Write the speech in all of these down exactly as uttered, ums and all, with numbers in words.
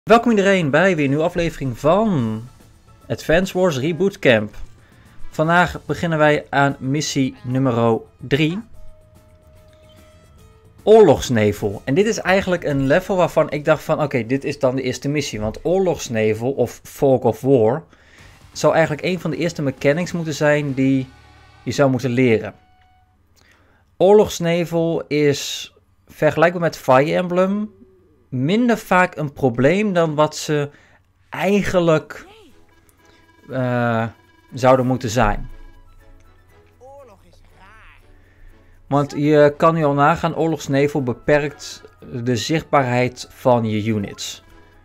Welkom iedereen bij weer een nieuwe aflevering van Advance Wars Reboot Camp. Vandaag beginnen wij aan missie nummer drie. Oorlogsnevel. En dit is eigenlijk een level waarvan ik dacht van oké, okay, dit is dan de eerste missie. Want oorlogsnevel of Fog of War zou eigenlijk een van de eerste mechanics moeten zijn die je zou moeten leren. Oorlogsnevel is vergelijkbaar met Fire Emblem minder vaak een probleem dan wat ze eigenlijk uh, zouden moeten zijn. Oorlog is raar. Want je kan nu al nagaan, oorlogsnevel beperkt de zichtbaarheid van je units.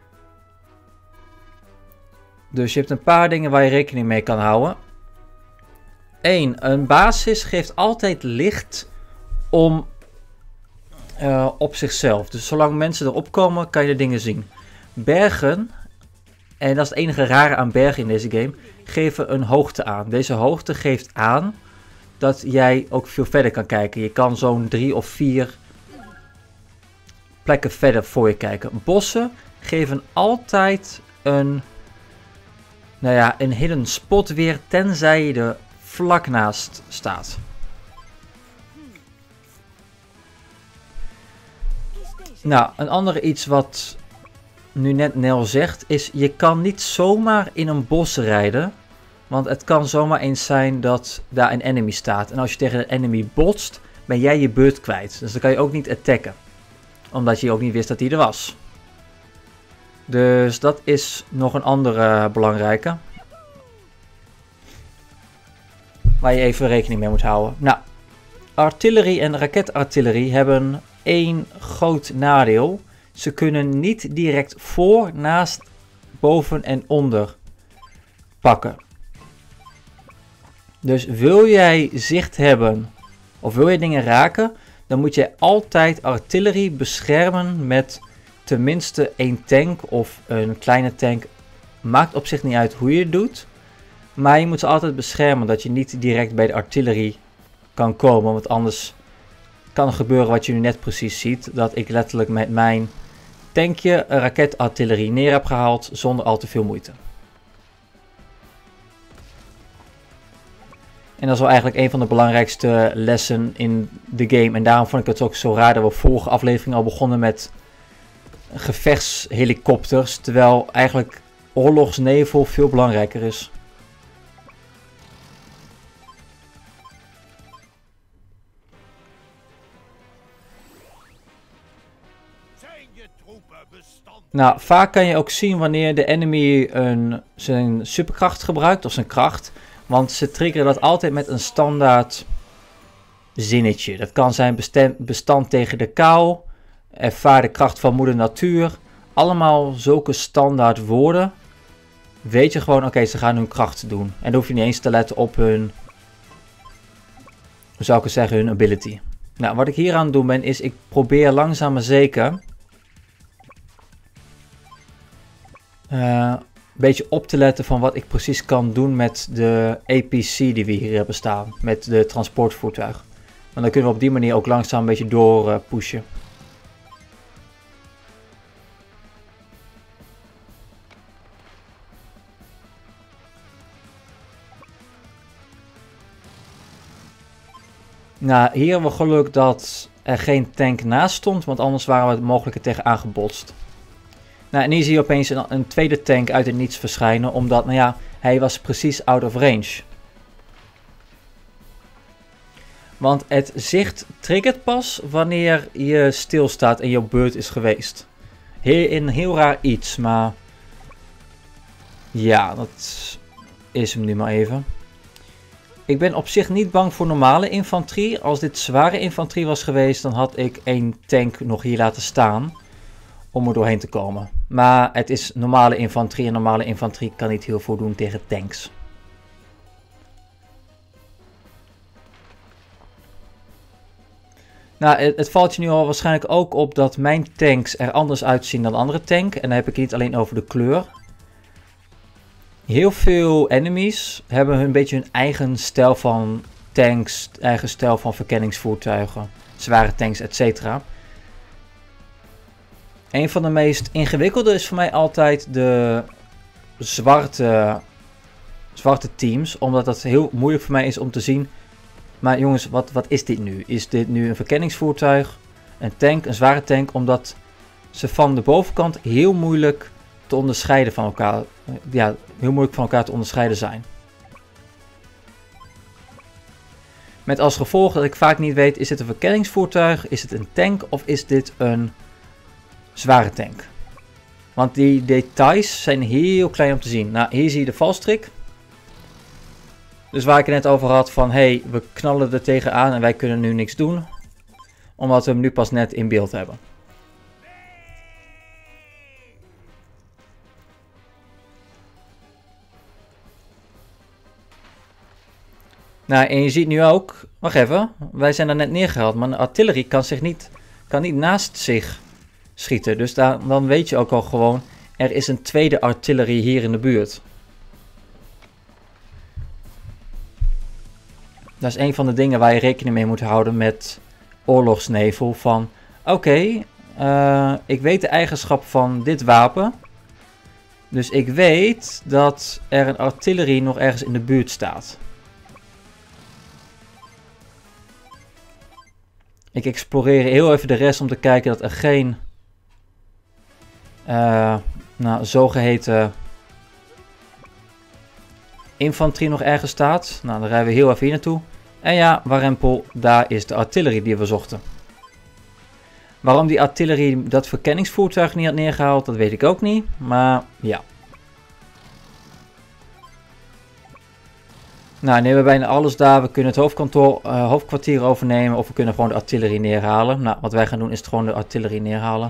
Dus je hebt een paar dingen waar je rekening mee kan houden. Eén, een basis geeft altijd licht om Uh, op zichzelf. Dus zolang mensen erop komen, kan je de dingen zien. Bergen, en dat is het enige rare aan bergen in deze game, geven een hoogte aan. Deze hoogte geeft aan dat jij ook veel verder kan kijken. Je kan zo'n drie of vier plekken verder voor je kijken. Bossen geven altijd een, nou ja, een hidden spot weer, tenzij je er vlak naast staat. Nou, een andere iets wat nu net Nel zegt is, je kan niet zomaar in een bos rijden. Want het kan zomaar eens zijn dat daar een enemy staat. En als je tegen een enemy botst, ben jij je beurt kwijt. Dus dan kan je ook niet attacken. Omdat je ook niet wist dat hij er was. Dus dat is nog een andere belangrijke. Waar je even rekening mee moet houden. Nou, artillerie en raketartillerie hebben één groot nadeel. Ze kunnen niet direct voor, naast, boven en onder pakken. Dus wil jij zicht hebben of wil je dingen raken, dan moet je altijd artillerie beschermen met tenminste één tank of een kleine tank. Maakt op zich niet uit hoe je het doet, maar je moet ze altijd beschermen dat je niet direct bij de artillerie kan komen, want anders kan er gebeuren wat je nu net precies ziet, dat ik letterlijk met mijn tankje een raketartillerie neer heb gehaald zonder al te veel moeite. En dat is wel eigenlijk een van de belangrijkste lessen in de game. En daarom vond ik het ook zo raar dat we vorige aflevering al begonnen met gevechtshelikopters, terwijl eigenlijk oorlogsnevel veel belangrijker is. Nou, vaak kan je ook zien wanneer de enemy een, zijn superkracht gebruikt of zijn kracht. Want ze triggeren dat altijd met een standaard zinnetje. Dat kan zijn bestand, bestand tegen de kou, ervaar de kracht van moeder natuur. Allemaal zulke standaard woorden. Weet je gewoon, oké, okay, ze gaan hun kracht doen. En dan hoef je niet eens te letten op hun, hoe zou ik het zeggen, hun ability. Nou, wat ik hier aan het doen ben, is ik probeer langzaam maar zeker Uh, een beetje op te letten van wat ik precies kan doen met de A P C die we hier hebben staan. Met de transportvoertuig. Want dan kunnen we op die manier ook langzaam een beetje door uh, pushen. Nou, hier hebben we geluk dat er geen tank naast stond, want anders waren we het mogelijk er tegen aangebotst. Nou, en hier zie je opeens een, een tweede tank uit het niets verschijnen, omdat, nou ja, hij was precies out of range. Want het zicht triggert pas wanneer je stilstaat en je beurt is geweest. Heel, een heel raar iets, maar ja, dat is hem nu maar even. Ik ben op zich niet bang voor normale infanterie. Als dit zware infanterie was geweest, dan had ik één tank nog hier laten staan om er doorheen te komen. Maar het is normale infanterie en normale infanterie kan niet heel veel doen tegen tanks. Nou, het, het valt je nu al waarschijnlijk ook op dat mijn tanks er anders uitzien dan andere tank. En dan heb ik het niet alleen over de kleur. Heel veel enemies hebben een beetje hun eigen stijl van tanks, eigen stijl van verkenningsvoertuigen, zware tanks, et cetera. Een van de meest ingewikkelde is voor mij altijd de zwarte, zwarte teams. Omdat dat heel moeilijk voor mij is om te zien. Maar jongens, wat, wat is dit nu? Is dit nu een verkenningsvoertuig? Een tank? Een zware tank? Omdat ze van de bovenkant heel moeilijk te onderscheiden van elkaar. Ja, heel moeilijk van elkaar te onderscheiden zijn. Met als gevolg dat ik vaak niet weet, is dit een verkenningsvoertuig? Is het een tank? Of is dit een zware tank? Want die details zijn heel klein om te zien. Nou, hier zie je de valstrik. Dus waar ik het net over had van, hé, hey, we knallen er tegenaan en wij kunnen nu niks doen. Omdat we hem nu pas net in beeld hebben. Nou, en je ziet nu ook, wacht even, wij zijn daar net neergehaald, maar een artillerie kan zich niet, kan niet naast zich schieten. Dus daar, dan weet je ook al gewoon, er is een tweede artillerie hier in de buurt. Dat is een van de dingen waar je rekening mee moet houden met oorlogsnevel. Van, oké, okay, uh, ik weet de eigenschap van dit wapen. Dus ik weet dat er een artillerie nog ergens in de buurt staat. Ik exploreer heel even de rest om te kijken dat er geen uh, nou, zogeheten infanterie nog ergens staat. Nou, dan rijden we heel even hier naartoe. En ja, warempel, daar is de artillerie die we zochten. Waarom die artillerie dat verkenningsvoertuig niet had neergehaald, dat weet ik ook niet. Maar ja. Nou, nu hebben we bijna alles daar. We kunnen het hoofdkantoor, uh, hoofdkwartier overnemen of we kunnen gewoon de artillerie neerhalen. Nou, wat wij gaan doen is het gewoon de artillerie neerhalen.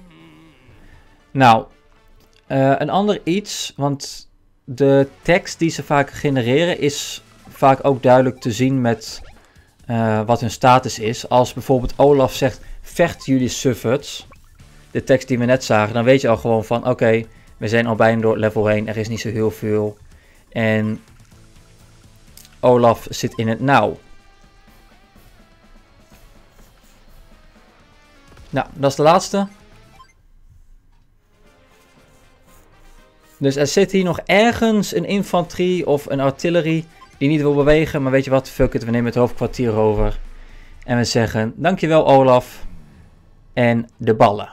Nou, uh, een ander iets, want de tekst die ze vaak genereren is vaak ook duidelijk te zien met uh, wat hun status is. Als bijvoorbeeld Olaf zegt, vecht jullie sufferts, de tekst die we net zagen, dan weet je al gewoon van, oké, okay, we zijn al bijna door level heen, er is niet zo heel veel. En Olaf zit in het nauw. Nou, dat is de laatste. Dus er zit hier nog ergens een infanterie of een artillerie die niet wil bewegen. Maar weet je wat, fuck it, we nemen het hoofdkwartier over. En we zeggen, dankjewel Olaf. En de ballen.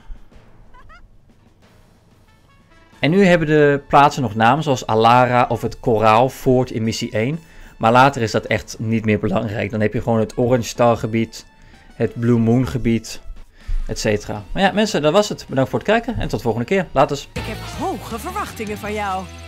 En nu hebben de plaatsen nog namen zoals Alara of het Koraal Fort in missie één. Maar later is dat echt niet meer belangrijk. Dan heb je gewoon het Orange Star gebied, het Blue Moon gebied, et cetera. Maar ja mensen, dat was het. Bedankt voor het kijken en tot de volgende keer. Laters. Ik heb hoge verwachtingen van jou.